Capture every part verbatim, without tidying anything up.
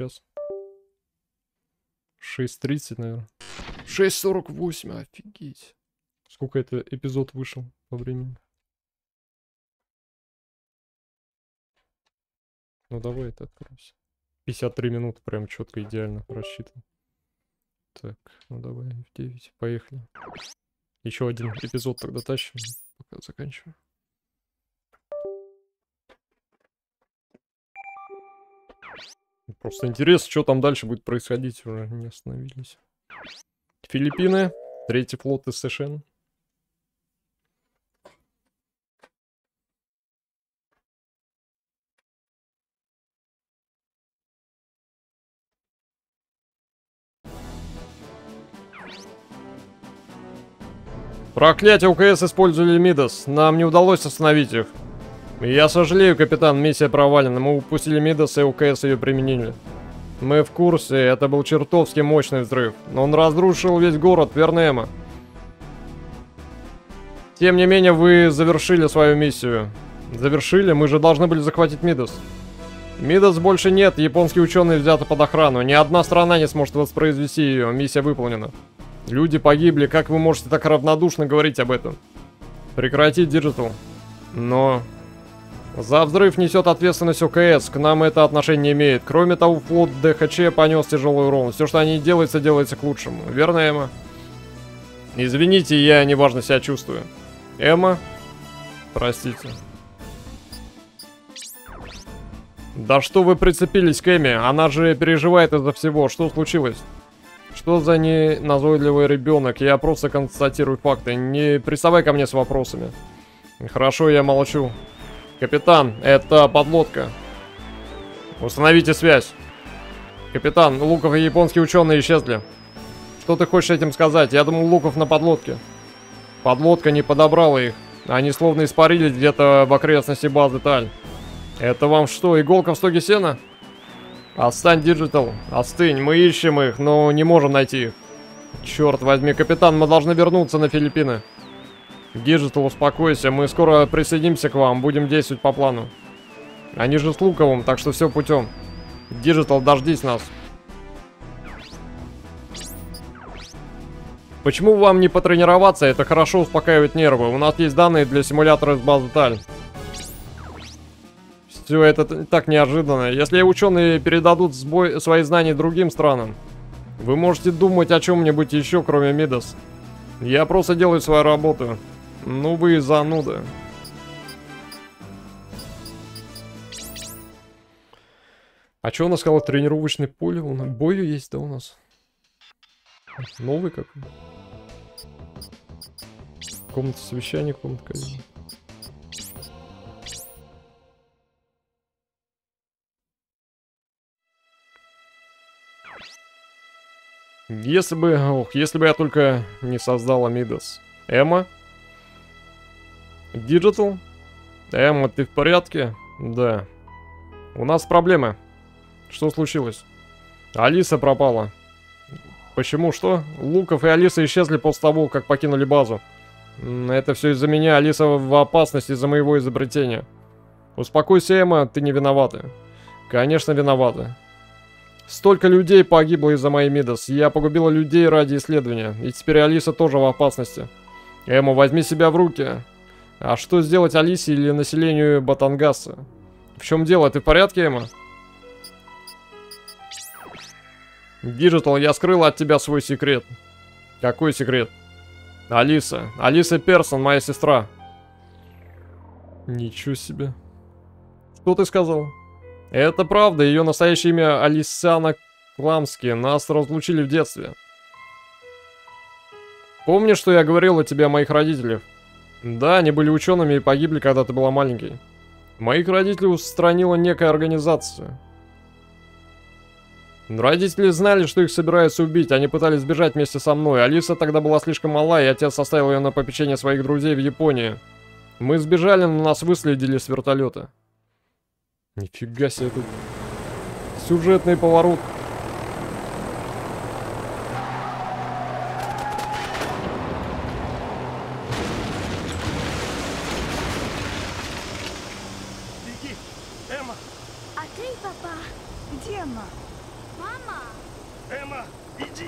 сейчас? шесть тридцать, наверное. шесть сорок восемь, офигеть. Сколько это эпизод вышел по времени? Ну давай это откроемся. пятьдесят три минуты, прям четко, идеально рассчитан. Так, ну давай в девять, поехали. Еще один эпизод тогда тащим, пока заканчиваю. Просто интересно, что там дальше будет происходить, уже не остановились. Филиппины, третий флот СШН. Проклятие, УКС использовали Мидас. Нам не удалось остановить их. Я сожалею, капитан, миссия провалена. Мы упустили Мидас, и УКС ее применили. Мы в курсе, это был чертовски мощный взрыв. Но он разрушил весь город, верно, Эмма? Тем не менее, вы завершили свою миссию. Завершили? Мы же должны были захватить Мидас. Мидас больше нет, японские ученые взяты под охрану. Ни одна страна не сможет воспроизвести ее. Миссия выполнена. Люди погибли, как вы можете так равнодушно говорить об этом? Прекратить, Digital. Но... За взрыв несет ответственность УКС, к нам это отношение не имеет. Кроме того, флот ДХЧ понес тяжелый урон. Все, что они делается, делается к лучшему. Верно, Эмма? Извините, я неважно себя чувствую. Эмма? Простите. Да что вы прицепились к Эмме? Она же переживает из-за всего. Что случилось? Что за неназойливый ребенок? Я просто констатирую факты. Не приставай ко мне с вопросами. Хорошо, я молчу. Капитан, это подлодка. Установите связь. Капитан, Луков и японские ученые исчезли. Что ты хочешь этим сказать? Я думал, Луков на подлодке. Подлодка не подобрала их. Они словно испарились где-то в окрестности базы Таль. Это вам что, иголка в стоге сена? Отстань, Digital. Остынь, мы ищем их, но не можем найти их. Черт возьми, капитан, мы должны вернуться на Филиппины. Digital, успокойся, мы скоро присоединимся к вам, будем действовать по плану. Они же с Луковым, так что все путем. Digital, дождись нас. Почему вам не потренироваться? Это хорошо успокаивает нервы. У нас есть данные для симулятора из базы Таль. Все это так неожиданно. Если ученые передадут сбой, свои знания другим странам, вы можете думать о чем-нибудь еще, кроме Мидас. Я просто делаю свою работу. Ну вы зануда. А что у нас сказал? Тренировочный поле? Бой есть, да, у нас? Новый какой? Комната совещания, комната казни. Если бы... Ох, если бы я только не создала Мидас. Эмма? Digital? Эмма, ты в порядке? Да. У нас проблемы. Что случилось? Алиса пропала. Почему? Что? Луков и Алиса исчезли после того, как покинули базу. Это все из-за меня. Алиса в опасности из-за моего изобретения. Успокойся, Эмма, ты не виновата. Конечно, виновата. Столько людей погибло из-за моей Мидас. Я погубила людей ради исследования. И теперь Алиса тоже в опасности. Эмма, возьми себя в руки. А что сделать Алисе или населению Батангаса? В чем дело? Ты в порядке, Эмма? Digital, я скрыла от тебя свой секрет. Какой секрет? Алиса. Алиса Персон, моя сестра. Ничего себе. Что ты сказал? Это правда, ее настоящее имя Алисана Кламски. Нас разлучили в детстве. Помнишь, что я говорил о тебе о моих родителях? Да, они были учеными и погибли, когда ты была маленькой. Моих родителей устранила некая организация. Родители знали, что их собираются убить. Они пытались сбежать вместе со мной. Алиса тогда была слишком мала, и отец оставил ее на попечение своих друзей в Японии. Мы сбежали, но нас выследили с вертолета. Нифига себе тут сюжетный поворот. Беги, Эмма! А ты, папа, где Эмма? Эмма, иди!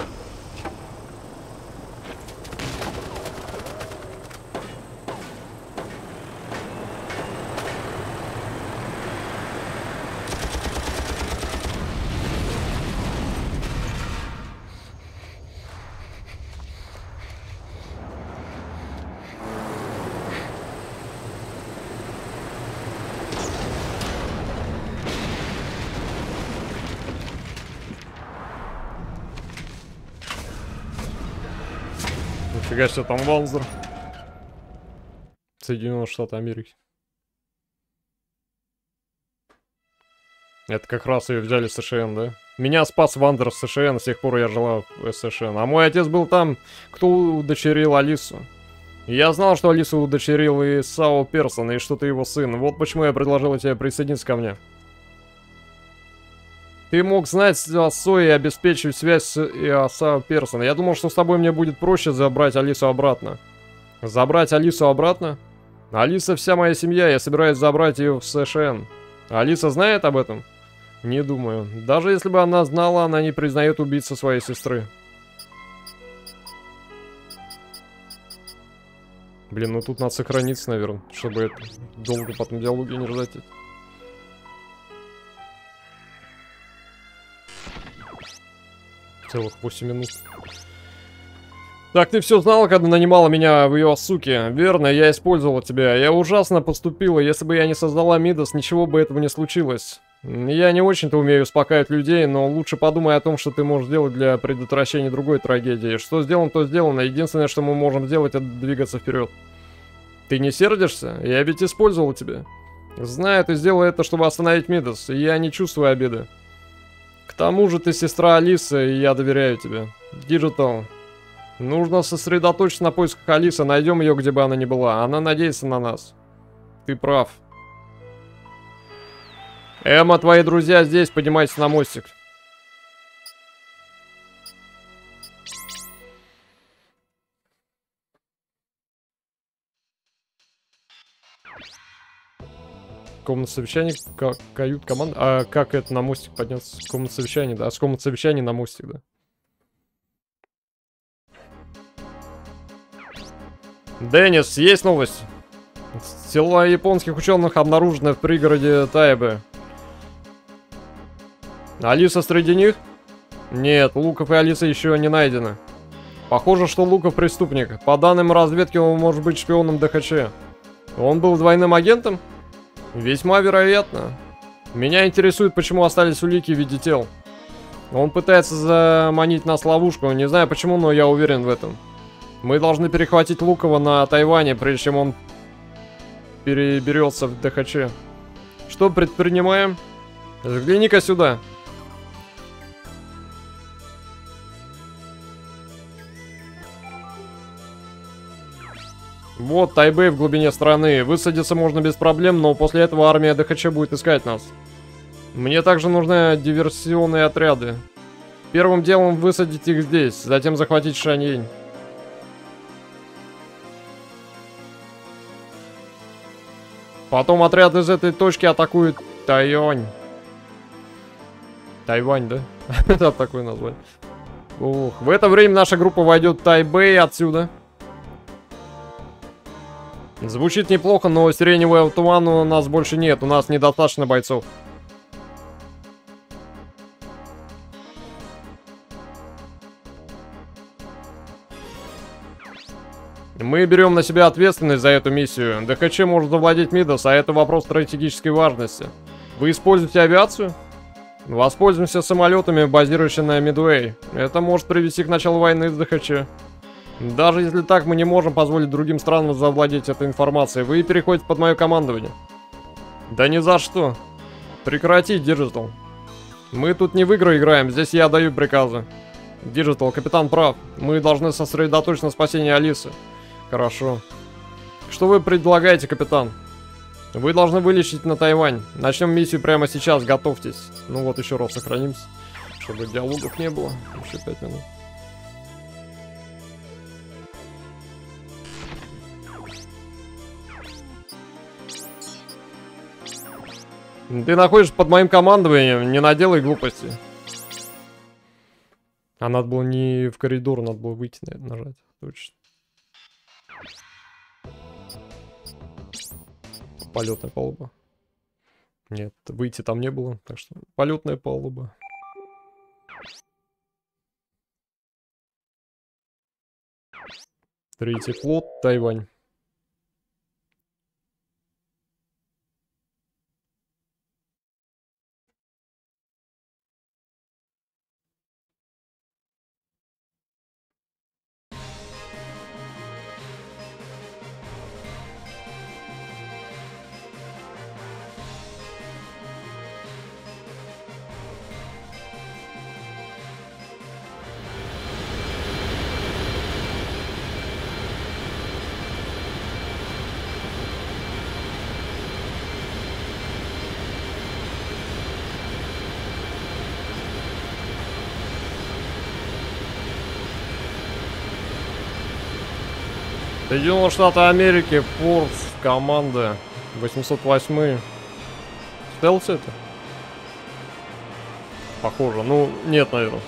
Нифига себе, там Ванзер. Соединенные Штаты Америки. Это как раз ее взяли с США, да? Меня спас Вандер с США, с тех пор я жила в США. А мой отец был там, кто удочерил Алису. И я знал, что Алису удочерил и Сао Персон, и что ты его сын. Вот почему я предложил тебе присоединиться ко мне. Ты мог знать о Сое и обеспечивать связь с Сао Персон. Я думал, что с тобой мне будет проще забрать Алису обратно. Забрать Алису обратно? Алиса вся моя семья, я собираюсь забрать ее в США. Алиса знает об этом? Не думаю. Даже если бы она знала, она не признает убийцу своей сестры. Блин, ну тут надо сохраниться, наверное, чтобы это долго потом диалоги не ждать. Целых восемь минут. Так, ты все знала, когда нанимала меня в ее суке. Верно, я использовала тебя. Я ужасно поступила. Если бы я не создала Мидас, ничего бы этого не случилось. Я не очень-то умею успокаивать людей, но лучше подумай о том, что ты можешь сделать для предотвращения другой трагедии. Что сделано, то сделано. Единственное, что мы можем сделать, это двигаться вперед. Ты не сердишься? Я ведь использовал тебя. Знаю, ты сделал это, чтобы остановить Мидас, и я не чувствую обиды. К тому же ты сестра Алисы, и я доверяю тебе. Диджитал. Нужно сосредоточиться на поисках Алисы. Найдем ее, где бы она ни была. Она надеется на нас. Ты прав. Эмма, твои друзья здесь. Поднимайтесь на мостик. Комната совещаний, ка кают команда. А как это на мостик подняться? Комната совещаний, да. С комнаты совещаний на мостик, да. Деннис, есть новость? Тела японских ученых обнаружены в пригороде Тайбе. Алиса среди них? Нет, Луков и Алиса еще не найдены. Похоже, что Луков преступник. По данным разведки, он может быть шпионом ДХЧ. Он был двойным агентом? Весьма вероятно. Меня интересует, почему остались улики в виде тел. Он пытается заманить нас в ловушку. Не знаю почему, но я уверен в этом. Мы должны перехватить Лукова на Тайване, прежде чем он переберется в ДХЧ. Что предпринимаем? Взгляни-ка сюда. Вот Тайбэй в глубине страны. Высадиться можно без проблем, но после этого армия ДХЧ будет искать нас. Мне также нужны диверсионные отряды. Первым делом высадить их здесь, затем захватить Шаньинь. Потом отряд из этой точки атакует Тайвань. Тайвань, да? Это такое название. Ух, в это время наша группа войдет в Тайбэй отсюда. Звучит неплохо, но сиреневого тумана у нас больше нет. У нас недостаточно бойцов. Мы берем на себя ответственность за эту миссию. ДХЧ может завладеть Мидас, а это вопрос стратегической важности. Вы используете авиацию? Воспользуемся самолетами, базирующими на Мидуэй. Это может привести к началу войны с ДХЧ. Даже если так, мы не можем позволить другим странам завладеть этой информацией. Вы переходите под мое командование. Да ни за что. Прекратить, Диджитал. Мы тут не в игры играем, здесь я даю приказы. Диджитал, капитан прав. Мы должны сосредоточиться на спасении Алисы. Хорошо. Что вы предлагаете, капитан? Вы должны вылечить на Тайвань. Начнем миссию прямо сейчас, готовьтесь. Ну вот еще раз сохранимся, чтобы диалогов не было. Еще пять минут. Ты находишься под моим командованием, не наделай глупости. А надо было не в коридор, надо было выйти, наверное, нажать. Точно. Полетная палуба. Нет, выйти там не было, так что полетная палуба. Третий флот, Тайвань. Соединенные Штаты Америки, форс, команда восемьсот восемь. Стелс это? Похоже. Ну, нет, наверное.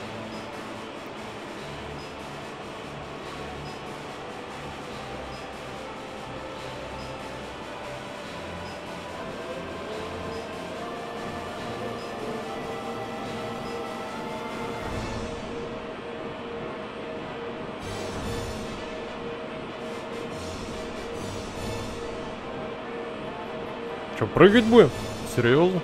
Что, прыгать будем? Серьезно?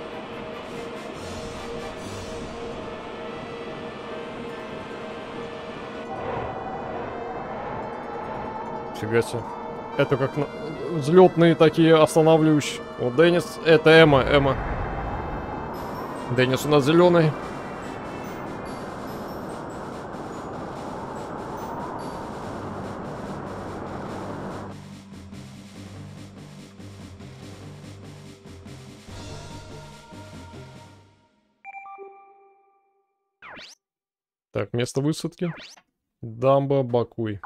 Фига себе. Это как на... взлетные такие останавливающие. Вот Деннис, это Эмма, Эмма. Деннис у нас зеленый. Так, место высадки. Дамба, Бакуй.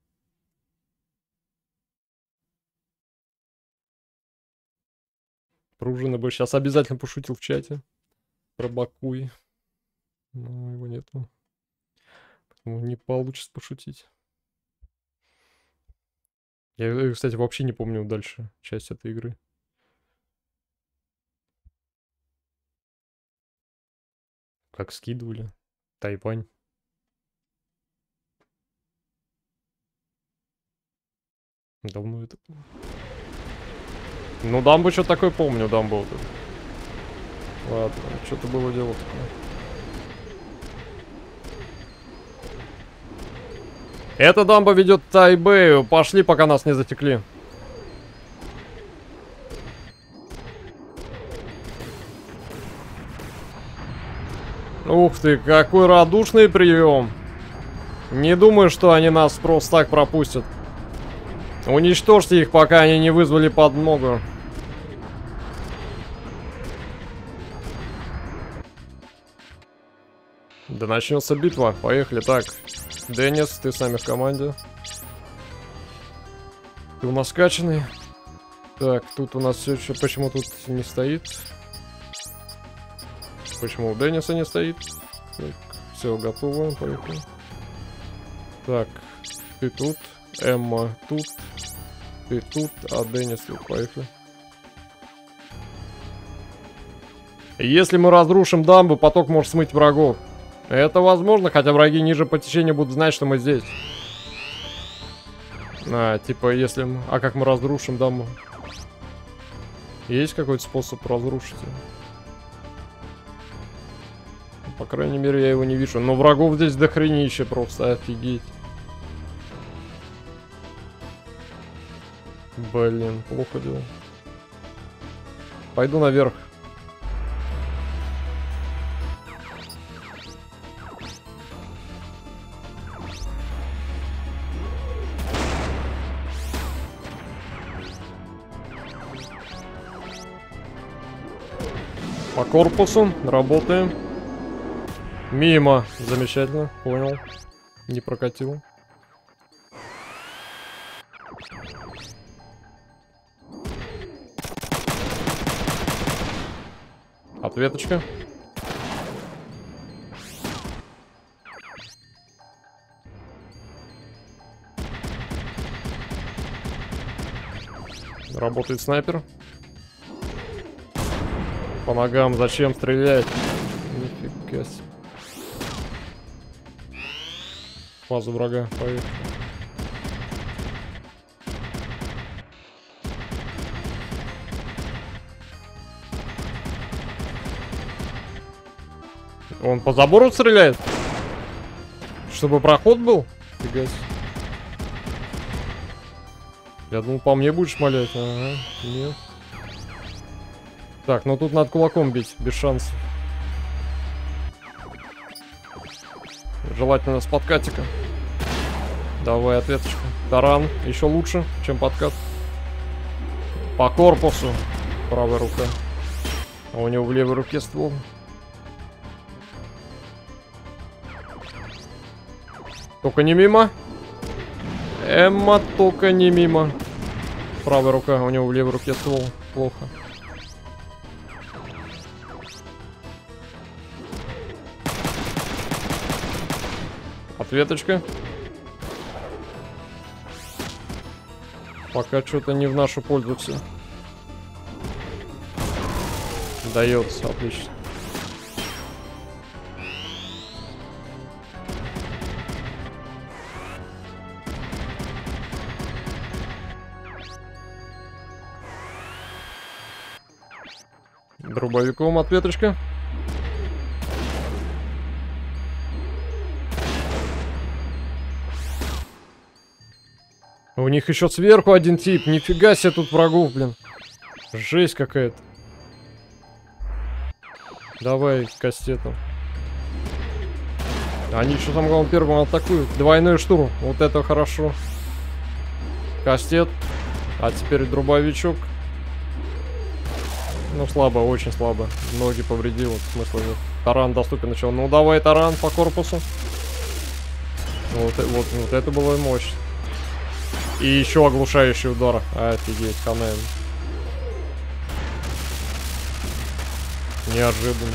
Пружины бы сейчас обязательно пошутил в чате про Бакуй. Но его нету. Поэтому не получится пошутить. Я, кстати, вообще не помню дальше часть этой игры. Как скидывали. Тайвань. Давно это было. Ну, дамбу что-то такое помню, дамбу. Вот ладно, что-то было дело такое. Эта дамба ведет к Тайбэю. Пошли, пока нас не затекли. Ух ты, какой радушный прием. Не думаю, что они нас просто так пропустят. Уничтожьте их, пока они не вызвали подмогу. Да начнется битва. Поехали. Так, Деннис, ты с нами в команде. Ты у нас скачанный. Так, тут у нас все еще... Почему тут не стоит? Почему у Денниса не стоит? Так, все, готово. Поехали. Так, ты тут. Эмма тут. Ты тут, а Деннис тут. Поехали. Если мы разрушим дамбу, поток может смыть врагов. Это возможно, хотя враги ниже по течению будут знать, что мы здесь. А, типа, если мы... А как мы разрушим дамбу? Есть какой-то способ разрушить ее? По крайней мере, я его не вижу. Но врагов здесь дохренище просто, офигеть. Блин, плохо дело. Пойду наверх. По корпусу работаем. Мимо. Замечательно. Понял. Не прокатил. Ответочка. Работает снайпер. По ногам зачем стрелять? Нифига себе. Фазу врага, поехали. Он по забору стреляет? Чтобы проход был? Фига себе. Я думал, по мне будешь малять. Ага, нет. Так, ну тут надо кулаком бить, без шансов. Желательно с подкатика. Давай ответочку. Таран еще лучше, чем подкат. По корпусу. Правая рука. А у него в левой руке ствол. Только не мимо. Эмма, только не мимо. Правая рука, у него в левой руке ствол. Плохо. Ответочка. Пока что-то не в нашу пользу все. Дается, отлично. Дробовиком ответочка. У них еще сверху один тип. Нифига себе тут врагов, блин. Жесть какая-то. Давай кастетом. Они еще там, главное, первым атакуют. Двойной штурм. Вот это хорошо. Кастет. А теперь дробовичок. Ну, слабо, очень слабо. Ноги повредил, смысла нет. Таран доступен еще. Ну, давай таран по корпусу. Вот, вот, вот это было мощь. И еще оглушающий удар. Офигеть, канаем. Неожиданно.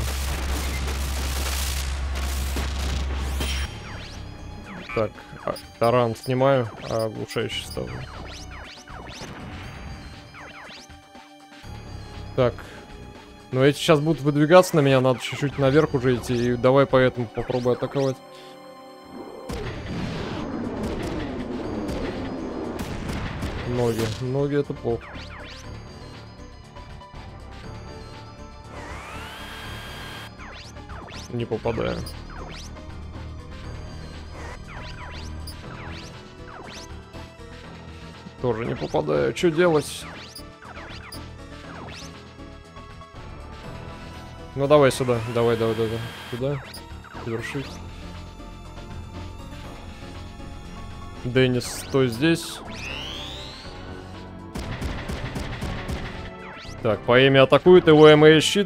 Так, а, таран снимаю, а оглушающий ставлю. Так. Ну, эти сейчас будут выдвигаться на меня, надо чуть-чуть наверх уже идти. И давай поэтому попробую атаковать. Ноги. Ноги это плохо. Не попадаю. Тоже не попадаю. Что делать? Ну давай сюда. Давай, давай, давай. Сюда. Завершить. Деннис, стой здесь. Так, по Эми атакует, его Эми щит.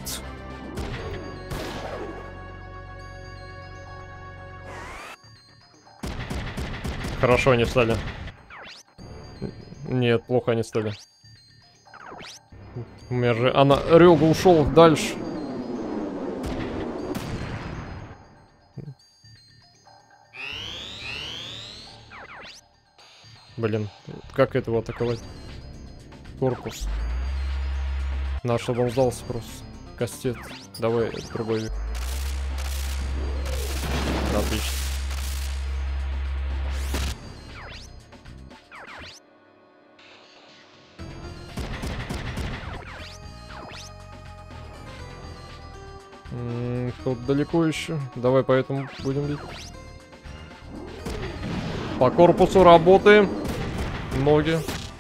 Хорошо они встали. Нет, плохо они встали. У меня же... Она... Рёга ушел дальше. Блин, как этого атаковать? Корпус. Надо, чтобы он сдался просто. Кастет. Давай, дробовик. Отлично. М-м, тут далеко еще. Давай поэтому будем бить. По корпусу работаем. Ноги.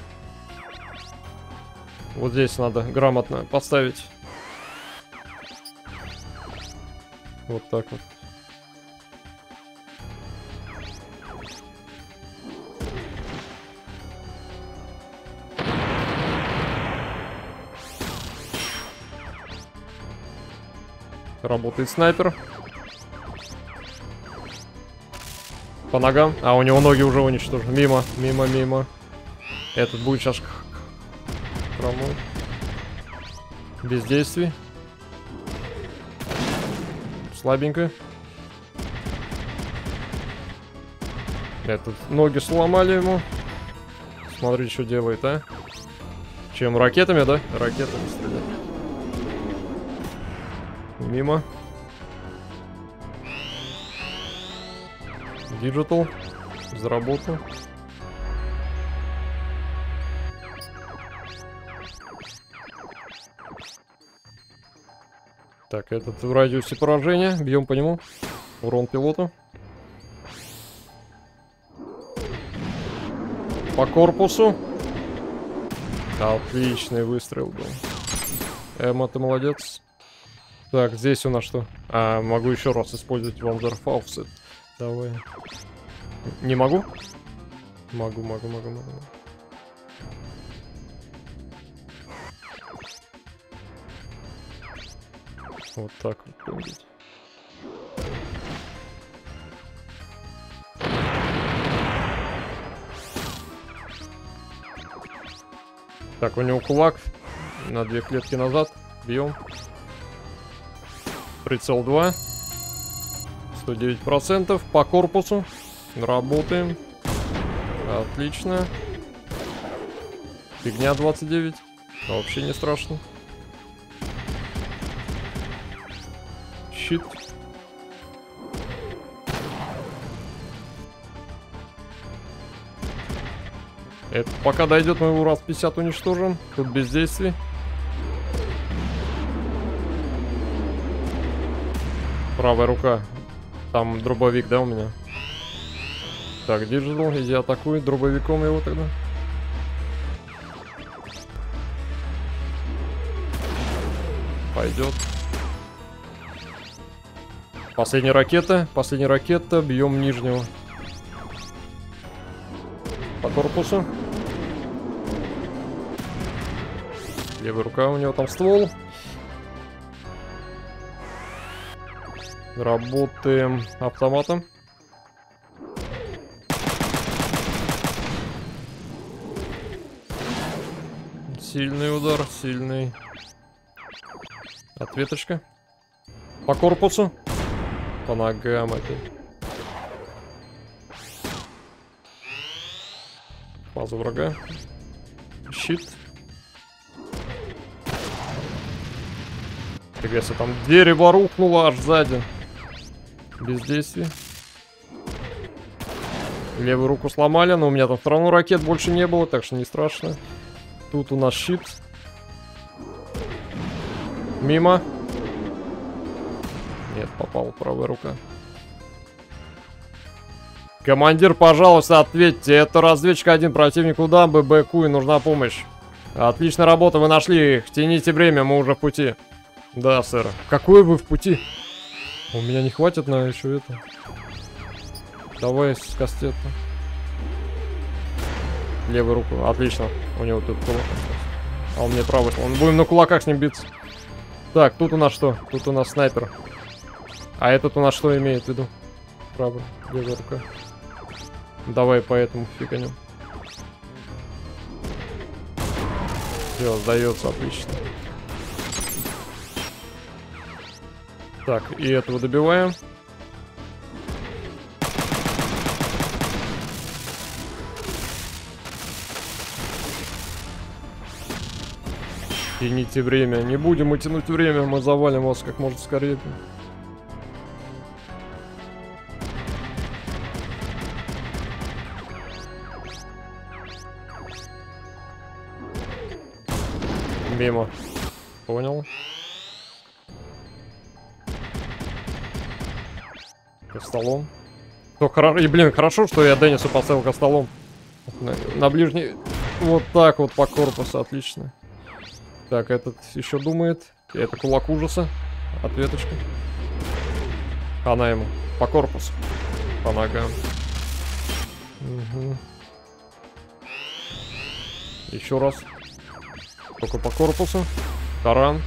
Вот здесь надо грамотно поставить. Вот так вот. Работает снайпер. По ногам. А, у него ноги уже уничтожены. Мимо, мимо, мимо. Этот будет сейчас... Промой. Без действий. Слабенько. Этот ноги сломали ему. Смотри, что делает, а. Чем ракетами, да? Ракетами стрелять. Мимо. Digital. Заработал. Так, этот в радиусе поражения. Бьем по нему. Урон пилоту. По корпусу. Отличный выстрел был. Эмма, ты молодец. Так, здесь у нас что? А, могу еще раз использовать Вандерфаусет. Давай. Не могу? Могу, могу, могу, могу. Вот так вот будет. Так, у него кулак. На две клетки назад. Бьем. Прицел два. сто девять процентов. По корпусу. Работаем. Отлично. Фигня двадцать девять. Вообще не страшно. Щит. Это пока дойдет, мы его раз пятьдесят уничтожим. Тут бездействие. Правая рука. Там дробовик, да, у меня? Так, Digital, иди атакуй дробовиком его тогда. Пойдет. Последняя ракета. Последняя ракета. Бьем нижнего. По корпусу. Левая рука, у него там ствол. Работаем автоматом. Сильный удар, сильный. Ответочка. По корпусу. По ногам опять. Фаза врага. Щит. Фига себе, там дерево рухнуло аж сзади. Бездействие. Левую руку сломали, но у меня там все равно ракет больше не было, так что не страшно. Тут у нас щит. Мимо. Нет, попала правая рука. Командир, пожалуйста, ответьте. Это разведчик один, противник у дамбы, БК, и нужна помощь. Отличная работа, вы нашли их. Тяните время, мы уже в пути. Да, сэр. Какой вы в пути? У меня не хватит на еще это. Давай с кастета. Левую руку. Отлично. У него тут кулак. А он мне правый. Он будем на кулаках с ним биться. Так, тут у нас что? Тут у нас снайпер. А этот у нас что имеет в виду? Правая, левая рука. Давай по этому фиганем. Все, сдается, отлично. Так, и этого добиваем. Тяните время. Не будем мы тянуть время, мы завалим вас как можно скорее. Мимо. Понял. Костолом. То, хоро... И, блин, хорошо, что я Деннису поставил костолом. На, на ближний. Вот так вот по корпусу. Отлично. Так, этот еще думает. Это кулак ужаса. Ответочка. Она ему. По корпусу. По ногам. Угу. Еще раз. Только по корпусу. Таран.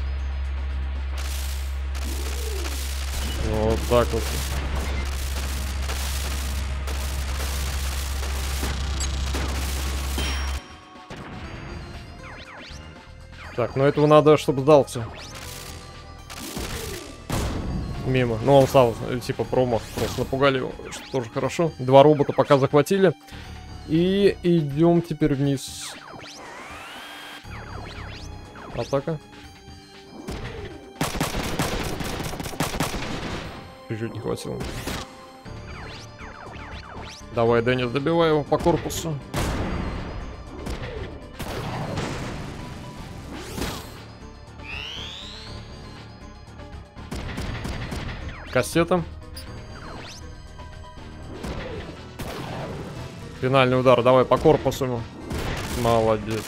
Вот так вот. Так, ну этого надо, чтобы сдался. Мимо. Ну, он стал, типа, промах. Просто напугали его, что тоже хорошо. Два робота пока захватили. И идем теперь вниз. Атака. Чуть-чуть не хватило. Давай, Денис, добивай его по корпусу. Кассета. Финальный удар, давай по корпусу ему. Молодец.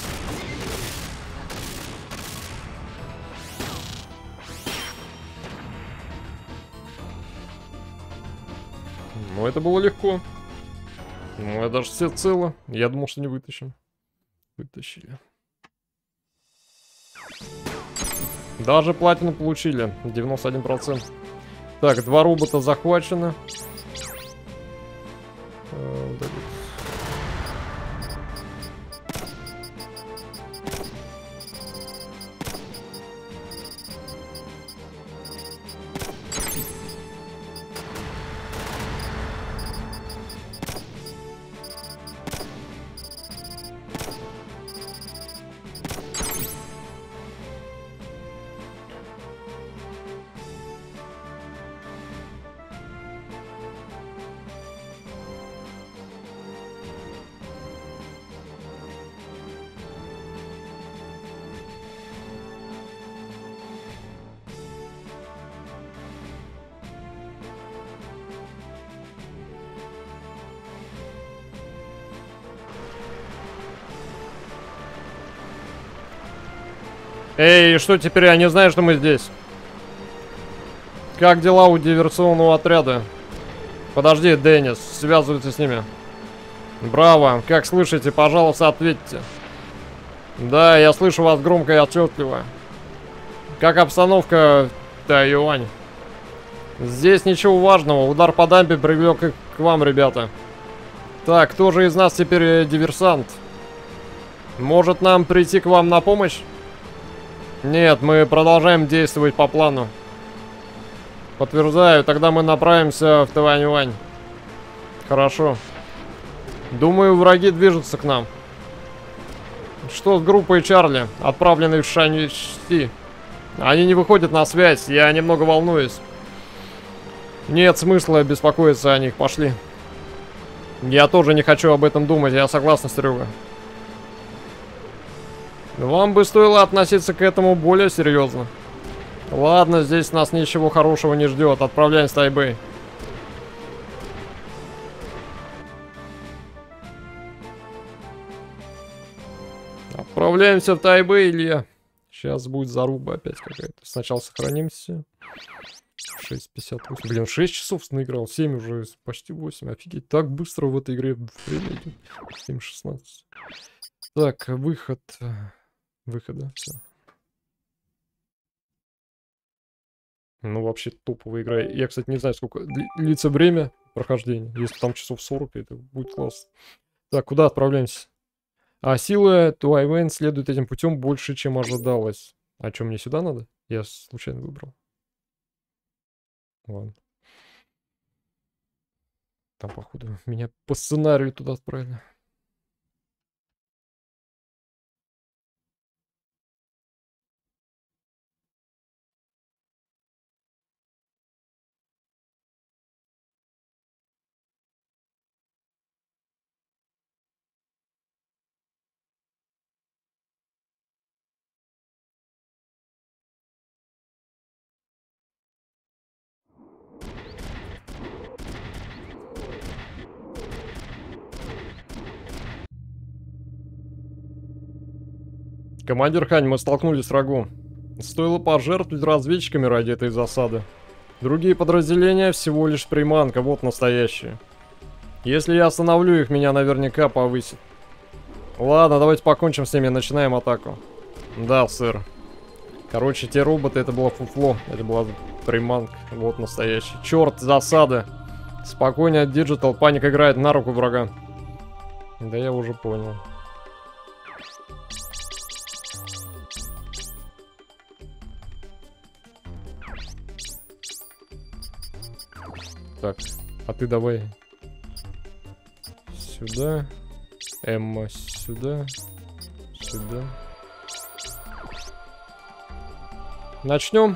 Ну, это было легко. Ну, я даже все цело. Я думал, что не вытащим. Вытащили. Даже платину получили. девяносто один процент. Так, два робота захвачены. Эй, что теперь? Я не знаю, что мы здесь. Как дела у диверсионного отряда? Подожди, Денис, связывайтесь с ними. Браво, как слышите, пожалуйста, ответьте. Да, я слышу вас громко и отчетливо. Как обстановка, Тайюань? Здесь ничего важного, удар по дамбе привлек к вам, ребята. Так, кто же из нас теперь диверсант? Может нам прийти к вам на помощь? Нет, мы продолжаем действовать по плану. Подтверждаю, тогда мы направимся в Тайюань. Хорошо. Думаю, враги движутся к нам. Что с группой Чарли, отправленной в Шаньси? Они не выходят на связь, я немного волнуюсь. Нет смысла беспокоиться о них, пошли. Я тоже не хочу об этом думать, я согласна с Рюга. Вам бы стоило относиться к этому более серьезно. Ладно, здесь нас ничего хорошего не ждет. Отправляемся в Тайбэй. Отправляемся в Тайбэй, Илья. Сейчас будет заруба опять какая-то. Сначала сохранимся. шесть пятьдесят восемь. Блин, шесть часов наиграл. семь уже, почти восемь. Офигеть, так быстро в этой игре время идет. семь шестнадцать. Так, выход... Выхода, все. Ну, вообще топовая игра. Я, кстати, не знаю, сколько длится время прохождения. Если там часов сорок, это будет классно. Так, куда отправляемся? А силы Тайюань следует этим путем больше, чем ожидалось. А что, мне сюда надо? Я случайно выбрал. Ладно. Там, походу, меня по сценарию туда отправили. Командир Хань, мы столкнулись с врагом. Стоило пожертвовать разведчиками ради этой засады. Другие подразделения всего лишь приманка, вот настоящие. Если я остановлю их, меня наверняка повысит. Ладно, давайте покончим с ними, начинаем атаку. Да, сэр. Короче, те роботы, это было фуфло, это была приманка, вот настоящий. Черт, засады. Спокойнее, Digital, паника играет на руку врага. Да я уже понял. Так, а ты давай сюда, Эмма сюда, сюда. начнем.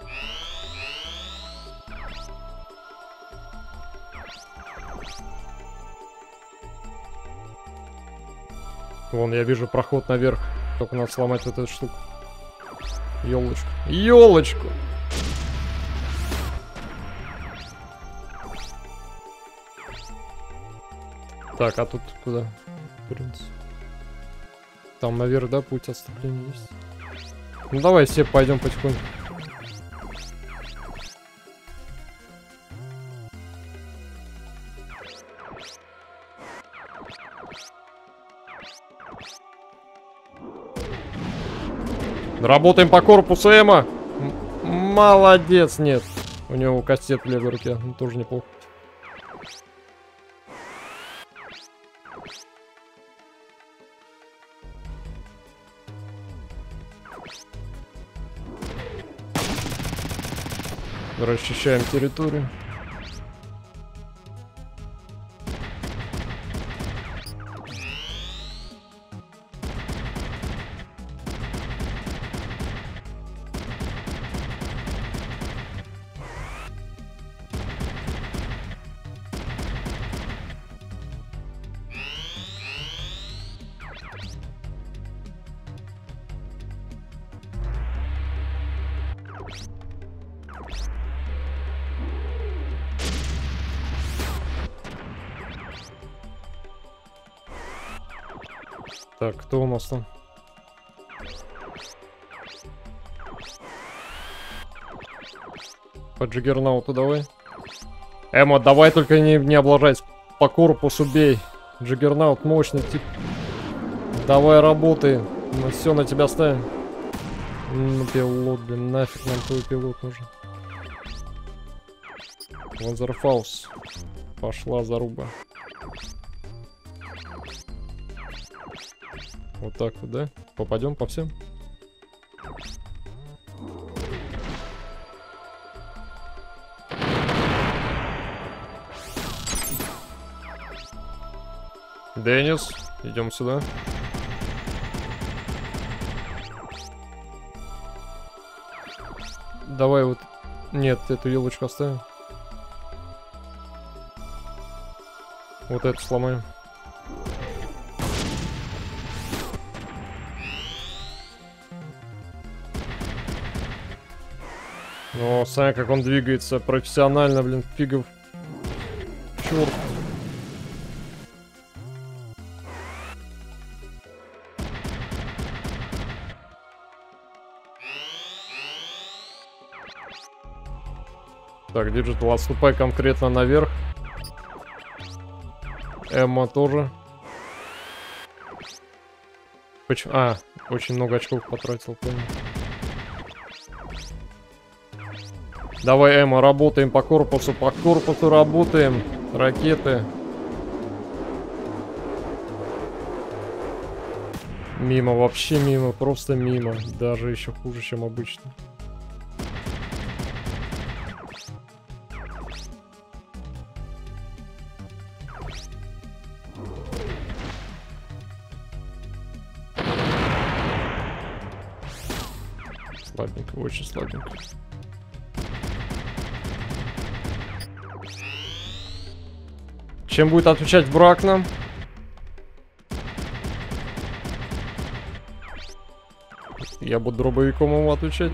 Вон, я вижу проход наверх. Только надо сломать вот эту штуку. Ёлочку. Ёлочку! Так, а тут куда? Принц. Там наверх, да, путь отступления есть? Ну давай все пойдем потихоньку. Работаем по корпусу Эма. М- молодец, нет. У него кастет в левой руке. Ну, тоже неплохо. Расчищаем территорию. Так, кто у нас там? По Джиггернауту давай. Эмо, давай только не, не облажайся. По корпусу бей. Джиггернаут мощный тип. Давай работай. Мы все на тебя ставим. Ну, пилот, блин, нафиг нам твой пилот нужен. Лазерфаус. Пошла заруба. Вот так вот, да? Попадем по всем? Денис, идем сюда. Давай вот... Нет, эту елочку оставим. Вот эту сломаем. О, смотри, как он двигается профессионально, блин, фигов. Черт. Так, Digital, отступай конкретно наверх. Эмма тоже. Почему? А, очень много очков потратил, понял. Давай, Эмма, работаем по корпусу, по корпусу работаем. Ракеты. Мимо, вообще мимо, просто мимо. Даже еще хуже, чем обычно. Слабенько, очень слабенько. Чем будет отвечать враг нам? Я буду дробовиком ему отвечать.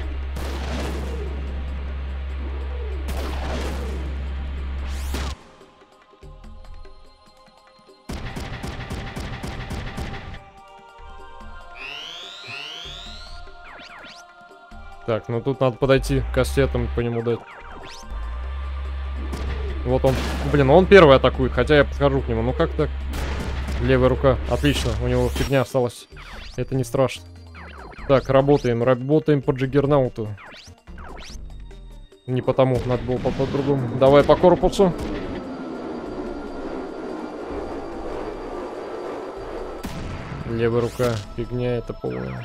Так, ну тут надо подойти к кассетам по нему дать. Вот он. Блин, он первый атакует, хотя я подхожу к нему. Ну как так? Левая рука. Отлично, у него фигня осталась. Это не страшно. Так, работаем. Работаем по Джиггернауту. Не потому, надо было по-другому. Давай по корпусу. Левая рука. Фигня это полная.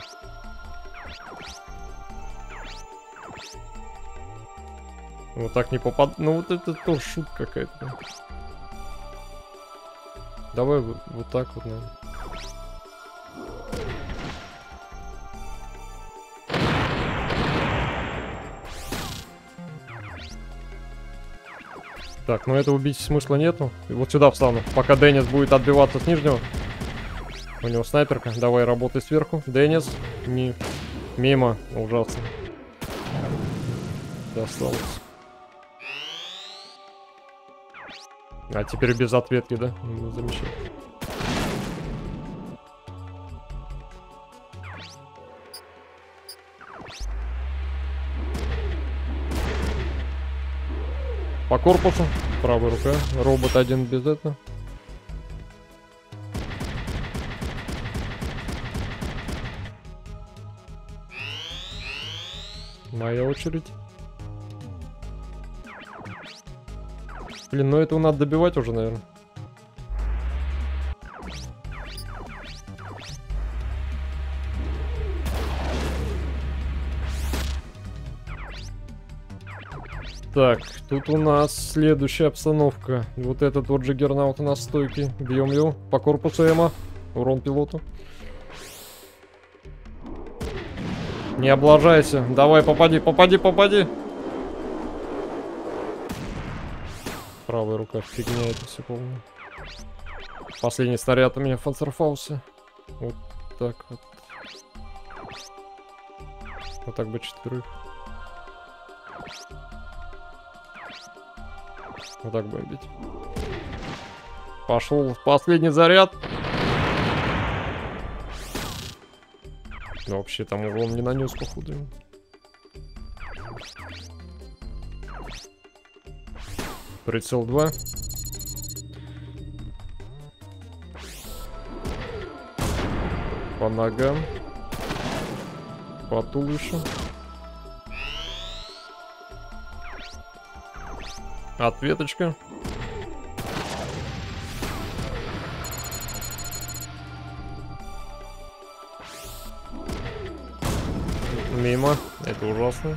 Вот так не попад... Ну вот это тоже шутка какая-то. Давай вот, вот так вот, наверное. Так, ну это убить смысла нету. Вот сюда встану. Пока Деннис будет отбиваться с нижнего. У него снайперка. Давай, работай сверху. Деннис. Не... Мимо. Ужасно. Досталось. А теперь без ответки, да? Ну, замечательно. По корпусу. Правая рука. Робот один без этого. Моя очередь. Блин, ну этого надо добивать уже, наверное. Так, тут у нас следующая обстановка. Вот этот вот джиггернаут у нас стойкий. Бьем его по корпусу Эма. Урон пилоту. Не облажайся. Давай, попади, попади, попади. Правая рука, фигня это все полная. Последний снаряд у меня в Панцерфаусе. Вот так вот. Вот так бы четверых. Вот так будем бить. Пошел последний заряд. Да вообще там урон не нанес, походу. Прицел два. По ногам. По туловищу. Ответочка. Мимо. Это ужасно.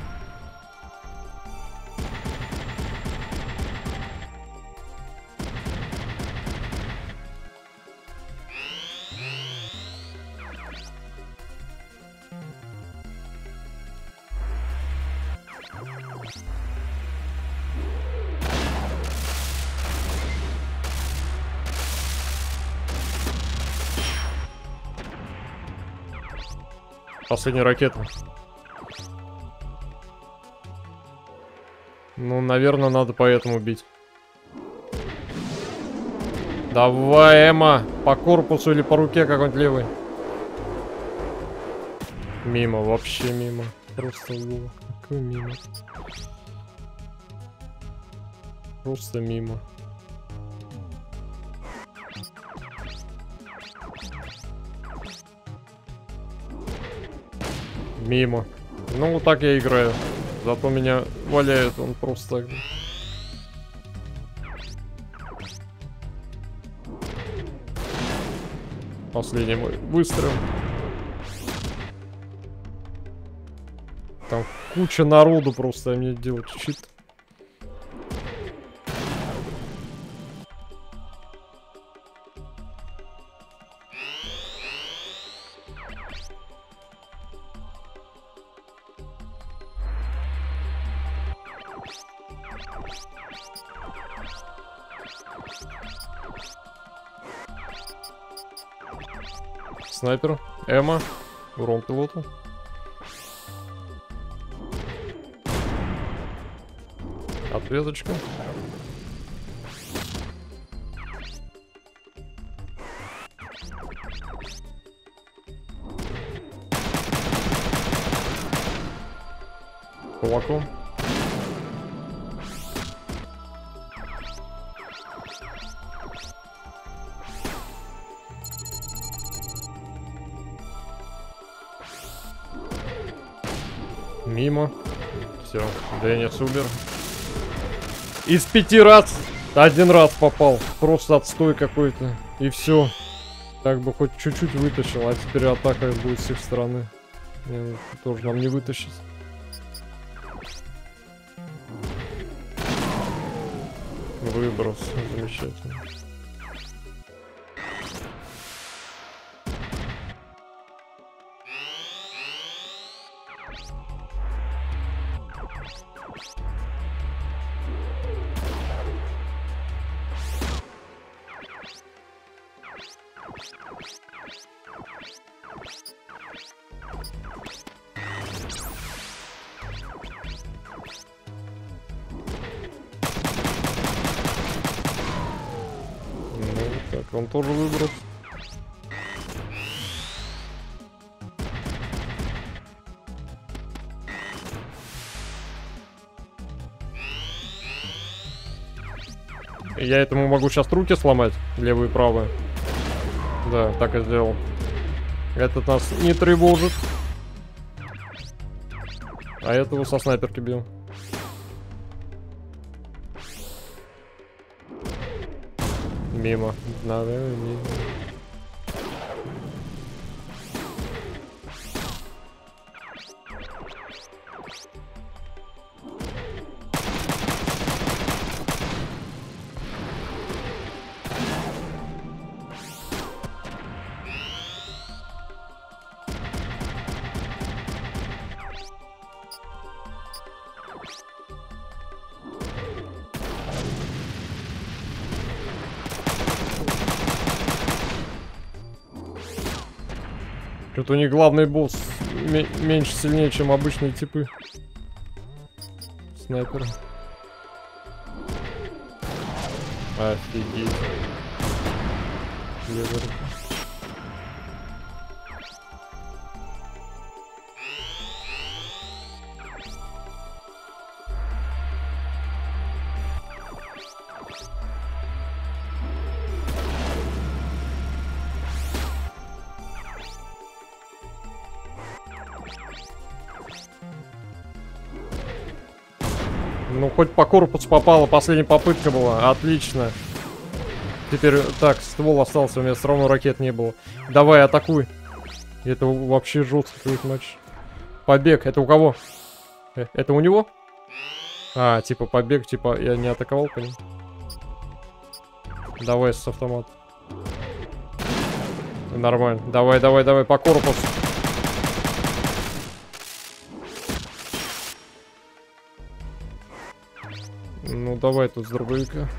Последняя ракета. Ну, наверное, надо поэтому бить. Давай, Эма, по корпусу или по руке какой-нибудь левый. Мимо, вообще мимо. Просто мимо. Какой мимо? Просто мимо. Мимо. Ну, вот так я играю. Зато меня валяет он просто так. Последний мой выстрел. Там куча народу просто, мне делать щит. Снайпер, Эма, урон пилоту. Ответочка. Кулаком. Мимо. Все, Деннис умер. Из пяти раз один раз попал. Просто отстой какой-то. И все. Так бы хоть чуть-чуть вытащил. А теперь атака будет с их стороны. Не, тоже нам не вытащить. Выброс. Замечательно. Так, он тоже выброс. Я этому могу сейчас руки сломать, левую и правую. Да, так и сделал. Этот нас не тревожит. А этого со снайперки бил. Мимо. Надо, мимо. Что-то у них главный босс меньше сильнее, чем обычные типы. Снайперы. Офигеть. Левый. Ну, хоть по корпусу попало, последняя попытка была. Отлично. Теперь, так, ствол остался, у меня все равно ракет не было. Давай, атакуй. Это вообще жесткий какой-то матч. Побег, это у кого? Э, это у него? А, типа побег, типа я не атаковал по ним. Давай с автомата. Нормально. Давай, давай, давай, по корпусу. Ну, давай тут с дробовика.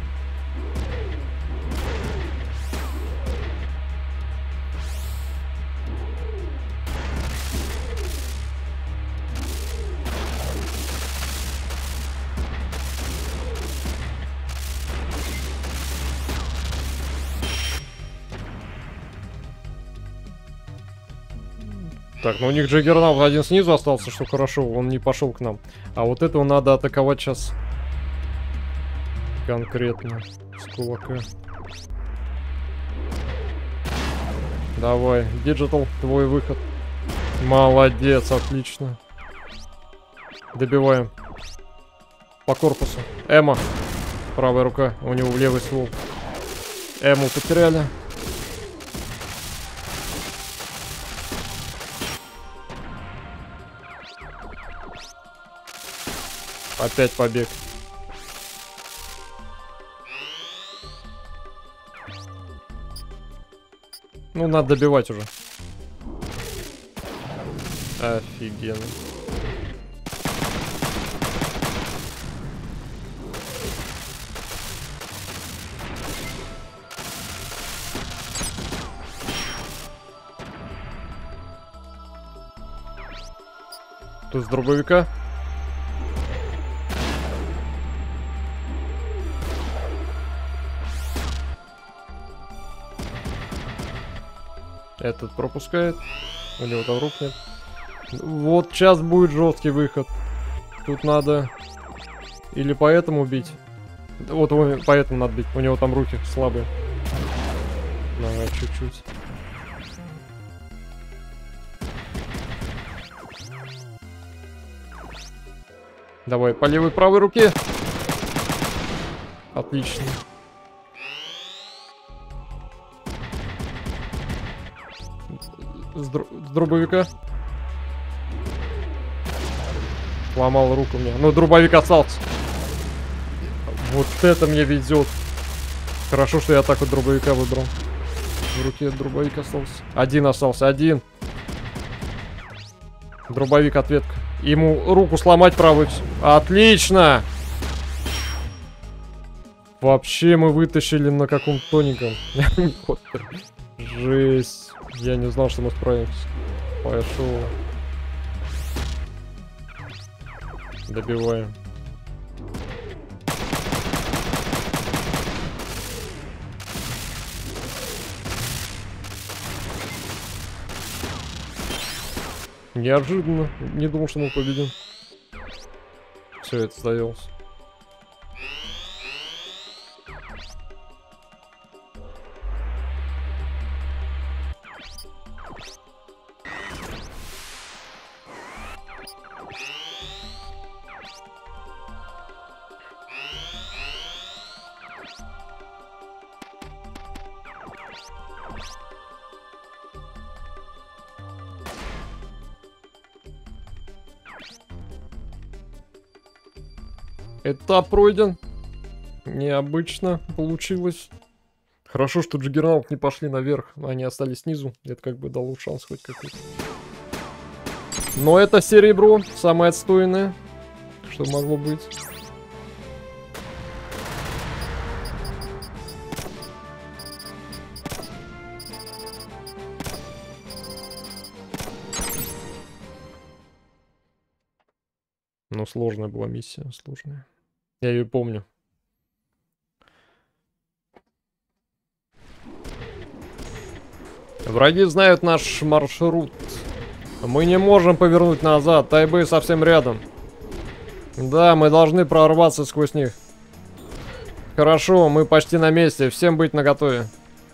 Так, ну у них Джаггернаут один снизу остался, что хорошо, он не пошел к нам. А вот этого надо атаковать сейчас конкретно с кулака. Давай, Digital, твой выход. Молодец, отлично. Добиваем. По корпусу. Эма. Правая рука, у него в левый ствол. Эму потеряли. Опять побег. Ну, надо добивать уже. Офигенно. Тут с дробовика. Этот пропускает. У него там рук нет. Вот сейчас будет жесткий выход. Тут надо или по этому бить. Вот его по этому надо бить. У него там руки слабые. Давай чуть-чуть. Давай по левой правой руке. Отлично. С, др с дробовика. Сломал руку мне. Ну, дробовик остался. Вот это мне везет. Хорошо, что я атаку дробовика выбрал. В руке дробовик остался. Один остался, один. Дробовик, ответка. Ему руку сломать правую. Отлично! Вообще мы вытащили на каком-то тоненьком. Жесть. Я не знал, что мы справимся. Пошел. Добиваем. Неожиданно. Не думал, что мы победим. Все, это сдавился. Этап пройден. Необычно получилось. Хорошо, что Джиггернаут не пошли наверх, они остались снизу. Это как бы дало шанс хоть какой-то. Но это серебро, самое отстойное, что могло быть. Но сложная была миссия, сложная. Я ее помню. Враги знают наш маршрут. Мы не можем повернуть назад. Тайбэй совсем рядом. Да, мы должны прорваться сквозь них. Хорошо, мы почти на месте. Всем быть наготове.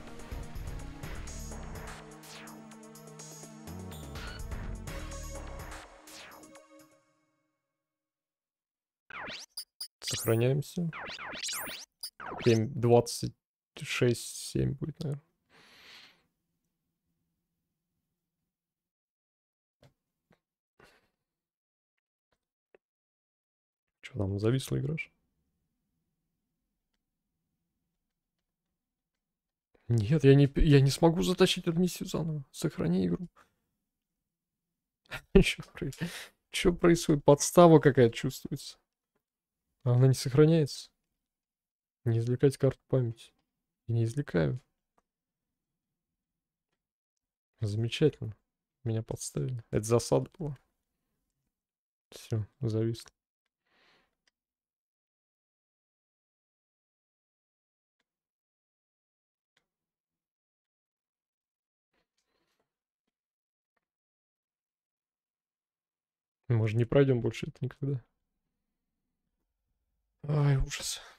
Сохраняемся. семь, двадцать шесть, семь будет, наверное. Что там, зависла играешь? Нет, я не, я не смогу затащить эту миссию заново. Сохрани игру. Что происходит? Подстава какая-то чувствуется. А она не сохраняется. Не извлекать карту памяти. Я не извлекаю. Замечательно. Меня подставили. Это засада была. Все, зависло. Мы же не пройдем больше это никогда. Ай, ужас.